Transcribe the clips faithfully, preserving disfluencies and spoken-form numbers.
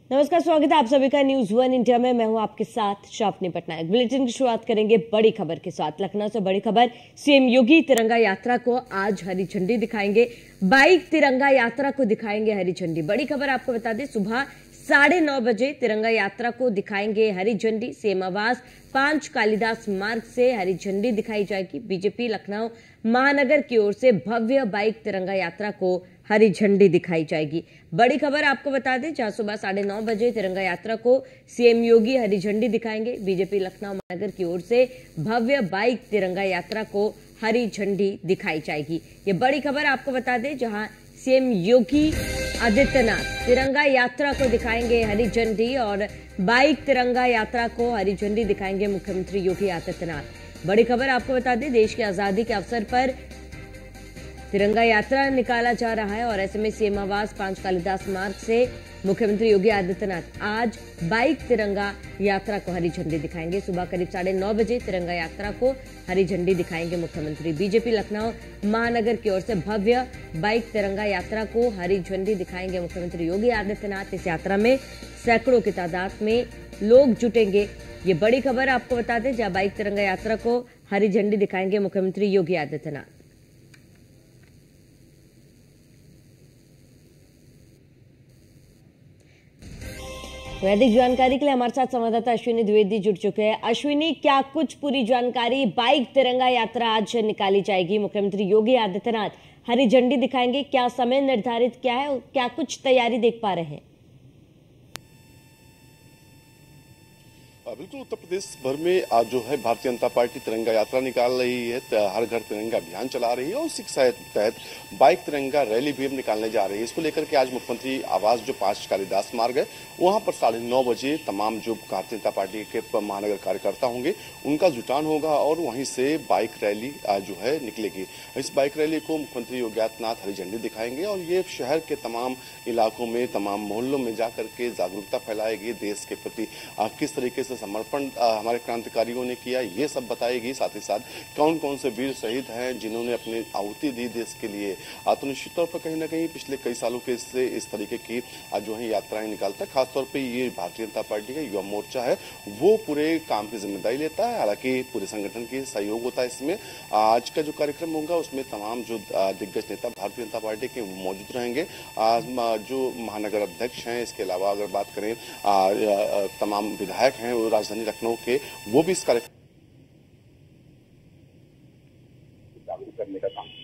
नमस्कार, स्वागत है आप सभी का न्यूज वन इंडिया में। मैं हूं आपके साथ शाफनी पटनायक। बुलेटिन की शुरुआत करेंगे बड़ी खबर के साथ। लखनऊ से बड़ी खबर, सीएम योगी तिरंगा यात्रा को आज हरी झंडी दिखाएंगे। बाइक तिरंगा यात्रा को दिखाएंगे हरी झंडी। बड़ी खबर आपको बता दें, सुबह साढ़े नौ बजे तिरंगा यात्रा को दिखाएंगे हरी झंडी। सीएम आवास पांच कालिदास मार्ग से हरी झंडी दिखाई जाएगी। बीजेपी लखनऊ महानगर की ओर से भव्य बाइक तिरंगा यात्रा को हरी झंडी दिखाई जाएगी। बड़ी खबर आपको बता दें, जहां सुबह साढ़े नौ बजे तिरंगा यात्रा को सीएम योगी हरी झंडी दिखाएंगे। बीजेपी लखनऊ महानगर की ओर से भव्य बाइक तिरंगा यात्रा को हरी झंडी दिखाई जाएगी। ये बड़ी खबर आपको बता दें, जहां सीएम योगी आदित्यनाथ तिरंगा यात्रा को दिखाएंगे हरी झंडी और बाइक तिरंगा यात्रा को हरी झंडी दिखाएंगे मुख्यमंत्री योगी आदित्यनाथ। बड़ी खबर आपको बता दें, देश की आजादी के अवसर पर तिरंगा यात्रा निकाला जा रहा है और ऐसे में सीएम आवास पांच कालिदास मार्ग से मुख्यमंत्री योगी आदित्यनाथ आज बाइक तिरंगा यात्रा को हरी झंडी दिखाएंगे। सुबह करीब साढ़े नौ बजे तिरंगा यात्रा को हरी झंडी दिखाएंगे मुख्यमंत्री। बीजेपी लखनऊ महानगर की ओर से भव्य बाइक तिरंगा यात्रा को हरी झंडी दिखाएंगे मुख्यमंत्री योगी आदित्यनाथ। इस यात्रा में सैकड़ों की तादाद में लोग जुटेंगे। ये बड़ी खबर आपको बता दें, जहां बाइक तिरंगा यात्रा को हरी झंडी दिखाएंगे मुख्यमंत्री योगी आदित्यनाथ। वैदिक जानकारी के लिए हमारे साथ संवाददाता अश्विनी द्विवेदी जुड़ चुके हैं। अश्विनी, क्या कुछ पूरी जानकारी? बाइक तिरंगा यात्रा आज निकाली जाएगी, मुख्यमंत्री योगी आदित्यनाथ हरी झंडी दिखाएंगे, क्या समय निर्धारित क्या है, क्या कुछ तैयारी देख पा रहे हैं? बिल्कुल, उत्तर प्रदेश भर में आज जो है भारतीय जनता पार्टी तिरंगा यात्रा निकाल रही है, हर घर तिरंगा अभियान चला रही है और उसी के तहत बाइक तिरंगा रैली भी निकालने जा रही है। इसको लेकर के आज मुख्यमंत्री आवास जो पांच कालिदास मार्ग है वहां पर साढ़े नौ बजे तमाम जो भारतीय जनता पार्टी के महानगर कार्यकर्ता होंगे उनका जुटान होगा और वहीं से बाइक रैली जो है निकलेगी। इस बाइक रैली को मुख्यमंत्री योगी आदित्यनाथ हरी झंडी दिखाएंगे और ये शहर के तमाम इलाकों में, तमाम मोहल्लों में जाकर के जागरूकता फैलाएगी। देश के प्रति किस तरीके से समर्पण हमारे क्रांतिकारियों ने किया ये सब बताएगी। साथ ही साथ कौन कौन से वीर शहीद हैं जिन्होंने अपनी आहुति दी देश के लिए। तो निश्चित तौर पर कहीं ना कहीं पिछले कई सालों के से इस तरीके की जो है यात्राएं निकालता है। खासतौर पे ये भारतीय जनता पार्टी का युवा मोर्चा है वो पूरे काम की जिम्मेदारी लेता है। हालांकि पूरे संगठन की सहयोग होता है इसमें। आज का जो कार्यक्रम होगा उसमें तमाम जो दिग्गज नेता भारतीय जनता पार्टी के मौजूद रहेंगे। जो महानगर अध्यक्ष हैं, इसके अलावा अगर बात करें तमाम विधायक हैं वो राजधानी लखनऊ के, वो भी इस कार्यक्रम जागरूक करने का काम करेंगे।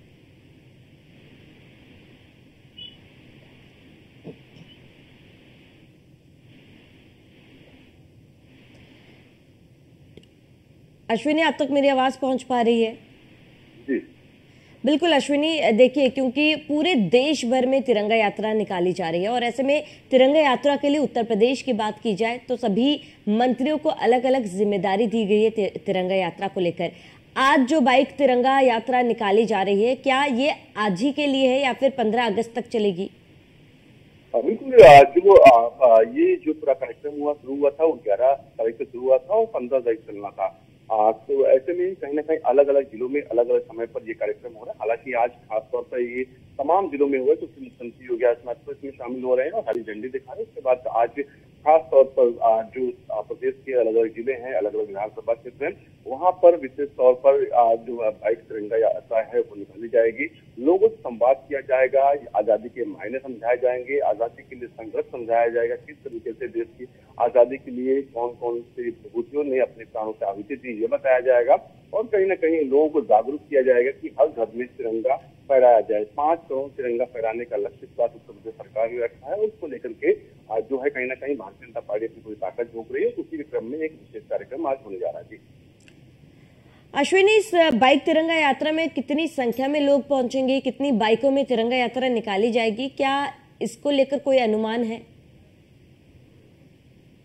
अश्विनी, अब तक मेरी आवाज पहुंच पा रही है? जी बिल्कुल अश्विनी, देखिए, क्योंकि पूरे देश भर में तिरंगा यात्रा निकाली जा रही है और ऐसे में तिरंगा यात्रा के लिए उत्तर प्रदेश की बात की जाए तो सभी मंत्रियों को अलग अलग जिम्मेदारी दी गई है तिरंगा यात्रा को लेकर। आज जो बाइक तिरंगा यात्रा निकाली जा रही है, क्या ये आज ही के लिए है या फिर पंद्रह अगस्त तक चलेगी? बिल्कुल, जो ये जो पूरा कार्यक्रम हुआ शुरू हुआ था वो ग्यारह तारीख से शुरू हुआ था और पंद्रह तारीख चलना था। आ, तो ऐसे में कहीं ना कहीं अलग अलग जिलों में अलग अलग समय पर ये कार्यक्रम हो रहा है। हालांकि आज खासतौर पर ये तमाम जिलों में हुआ है क्योंकि मुख्यमंत्री योगी आदित्यनाथ तो इसमें शामिल हो रहे हैं और हरी झंडी दिखा रहे हैं। उसके बाद आज खासतौर पर जो प्रदेश के अलग अलग जिले हैं, अलग अलग विधानसभा क्षेत्र हैं, वहां पर विशेष तौर पर जो बाइक तिरंगा यात्रा है वो निकाली जाएगी। लोगों से संवाद किया जाएगा, आजादी के मायने समझाए जाएंगे, आजादी के लिए संघर्ष समझाया जाएगा, किस तरीके से देश की आजादी के लिए कौन कौन से विभूतियों ने अपने प्राणों से आहुति दी ये बताया जाएगा और कहीं ना कहीं लोगों को जागरूक किया जाएगा कि हर घर में तिरंगा फहराया जाए। पांच करोड़ तिरंगा फहराने का लक्ष्य इस बात उत्तर प्रदेश सरकार ने रखा है और उसको लेकर के आज जो है कहीं ना कहीं भारतीय जनता पार्टी अपनी पूरी ताकत झोंक रही है। उसी के क्रम में एक विशेष कार्यक्रम आज होने जा रहा है। अश्विनी, इस बाइक तिरंगा यात्रा में कितनी संख्या में लोग पहुंचेंगे, कितनी बाइकों में तिरंगा यात्रा निकाली जाएगी, क्या इसको लेकर कोई अनुमान है?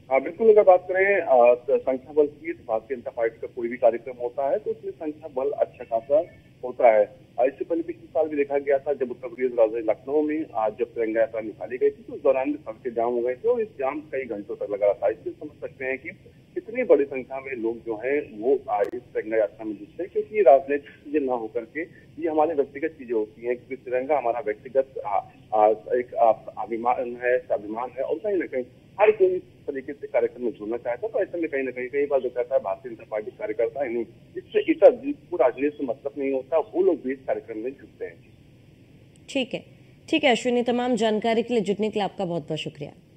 हाँ बिल्कुल, अगर बात करें अ, तो संख्या बल की, तो भारतीय जनता पार्टी का कोई भी कार्यक्रम होता है तो उसमें संख्या बल अच्छा खासा होता है। अ, इससे पहले पिछले साल भी देखा गया था जब उत्तर प्रदेश राजधानी लखनऊ में आज जब तिरंगा यात्रा निकाली गई थी तो उस दौरान भी सड़कें जाम हो गई थी और इस जाम कई घंटों तक लगा था। इससे समझ सकते हैं कि कितनी बड़ी संख्या में लोग जो हैं वो आज इस तिरंगा यात्रा में जुटते हैं, क्योंकि राजनीतिक चीजें न होकर के ये हमारी व्यक्तिगत चीजें होती हैं, क्योंकि तिरंगा हमारा व्यक्तिगत आ, आ, एक आ, अभिमान है, अभिमान है और कहीं ना कहीं हर कोई इस तरीके से कार्यक्रम में जुड़ना चाहता है। तो ऐसे में कहीं ना कहीं कई बार जो कहता है भारतीय जनता पार्टी कार्यकर्ता है नहीं, इससे इतर जिसको राजनीति से मतलब नहीं होता वो लोग भी इस कार्यक्रम में जुटते हैं। ठीक है, ठीक है अश्विनी, तमाम जानकारी के लिए जुटने के लिए आपका बहुत बहुत शुक्रिया।